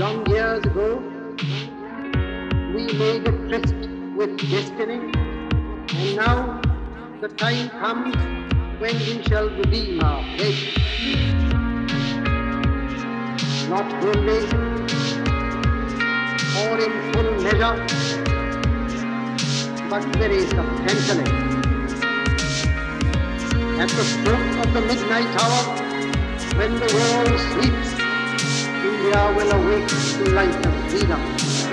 Long years ago, we made a tryst with destiny, and now the time comes when we shall redeem our pledge. Not wholly or in full measure, but very substantially. At the stroke of the midnight hour, when the world sleeps, India will awake to life and freedom.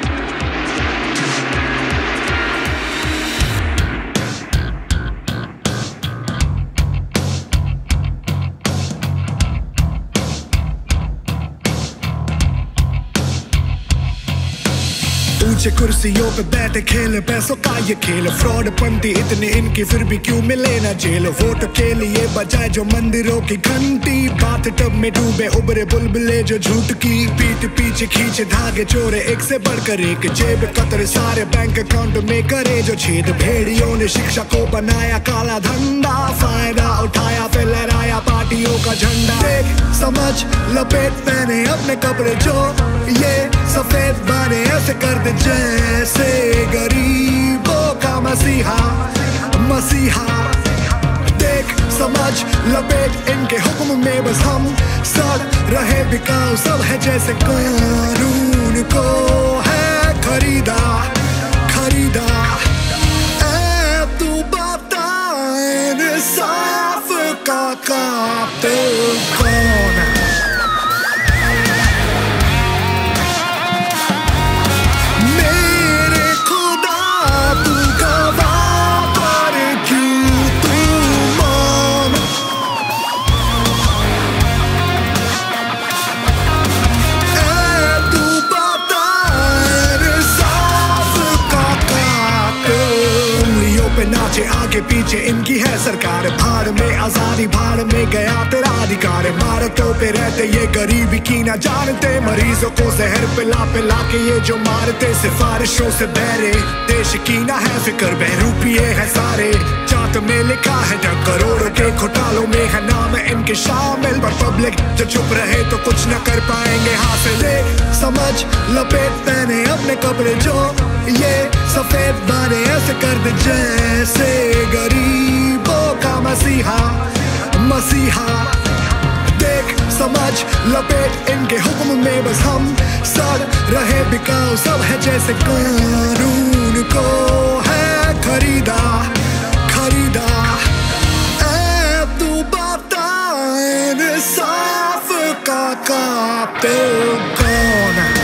ऊंचे कुर्सियों पे बैठे खेले पैसों का ये खेल, fraud पंती इतनी इनकी फिर भी क्यों मिले ना जेल। वोट के लिए बजाए जो मंदिरों की घंटी, बात टब में डूबे उबरे बुलबुले जो झूठ की। पीठ पीछे खींचे धागे चोरे एक से बढ़कर एक, जेब कतरे सारे बैंक अकाउंट में करे जो छेद। भेड़ियों ने शिक्षा को बनाया काला धंधा, फायदा उठाया फिर लहराया पार्टियों का झंडा। देख समझ लपेट पहने अपने कपड़े जो ये सफेद बने, ऐसे कर दे जैसे गरीबों का मसीहा मसीहा। देख समझ लपेट इनके हुक्म में बस हम सड़ रहे बिकाऊ सब है जैसे कानून को है खरीदा खरीदा। ऐ तू बता इंसाफ का कातिल कौन है? नाचे आगे पीछे इनकी है सरकार, भाड़ में आजादी भाड़ में गया तेरा अधिकार। इमारतों पे रहते ये गरीबी की ना जानते, मरीजों को जहर पिला पिला के ये जो मारते। सिफारिशों से बहरे देश की ना है फिक्र, बहरूपिये है सारे जात में लिखा है ढंग। करोड़ों के घोटालों में है नाम इनके शामिल, पर पब्लिक जो चुप रहे तो कुछ न कर पाएंगे हासिल। समझ लपेट पहने अपने कपड़े जो ये सफेद बने, ऐसे कर दे जैसे गरीबों का मसीहा मसीहा। देख समझ लपेट इनके हुक्म में बस हम सड़ रहे बिकाऊ सब है जैसे कानून को है खरीदा खरीदा। ऐ तू बता इंसाफ का कातिल कौन है?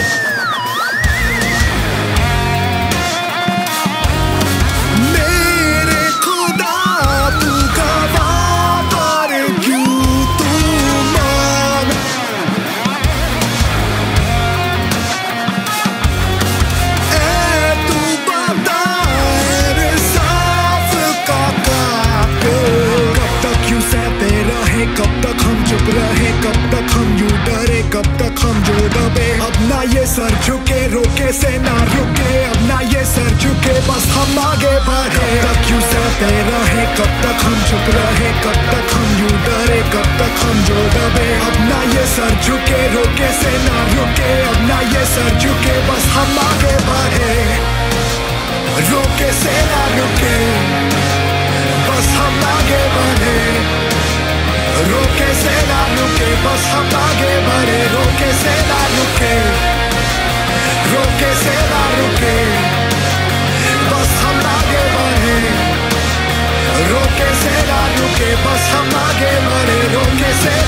कब तक हम चुप रहे, कब तक हम यूं डरे, कब तक हम जो दबे। अब ना ये सर झुके रोके से ना रुके, अब ना ये सर झुके बस हम आगे बढ़े। कब तक यूं सहते रहे, कब तक हम चुप रहे, कब तक हम यूं डरे, कब तक हम जो दबे। अब ना ये सर झुके रोके से ना रुके, अब ना ये सर झुके बस हम आगे बढ़े। रोके से ना रुके बस हम आगे बढ़े, रोके से ना रुके बस हम आगे बढ़े। रोके से ना रुके, रोके से ना रुके बस हम आगे बढ़े। रोके से ना रुके बस हम आगे बढ़े। रोके से